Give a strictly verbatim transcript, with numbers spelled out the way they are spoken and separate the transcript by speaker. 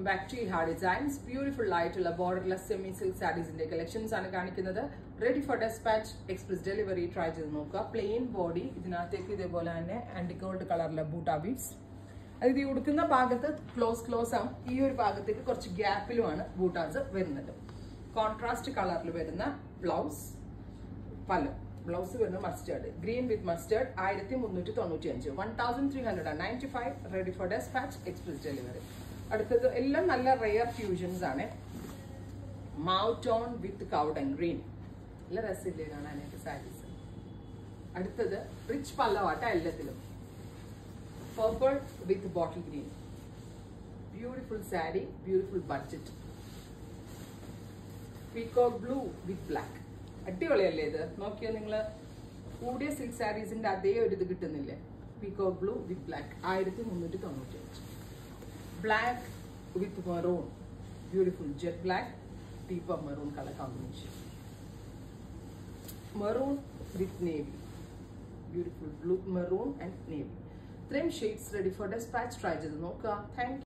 Speaker 1: welcome back to Iha Designs. Beautiful light borderless semi-silk sarees in the collections. Ready for dispatch, express delivery. Try to plain body. And gold color boota beads. If you look at close close up, you will see a gap in the contrast color blouse. Pallu. Blouse is mustard. Green with mustard. one thousand three hundred ninety-five. Ready for dispatch, express delivery. അടുത്തത് എല്ലാം നല്ല rare fusions ആണ്. Mauve tone with cow and green. നല്ല രസമില്ലേ കാണാനായിട്ട് sarees. അടുത്തത് rich പല്ലവാട്ട എല്ലാത്തിലും. Purple with bottle green. Beautiful saree, beautiful budget. Peacock blue with black. അടിപൊളിയല്ലേ ഇത്? നോക്കിയോ നിങ്ങൾ കൂടിയ സിൽക്ക് സാരീസിന്റെ അതേ ഒരു ഇത് കിട്ടുന്നില്ലേ? Peacock blue with black. thirteen ninety-five. Black with maroon, beautiful jet black, deeper maroon color combination. Maroon with navy, beautiful blue, maroon and navy. Three shades ready for dispatch. Try to know. Thank you.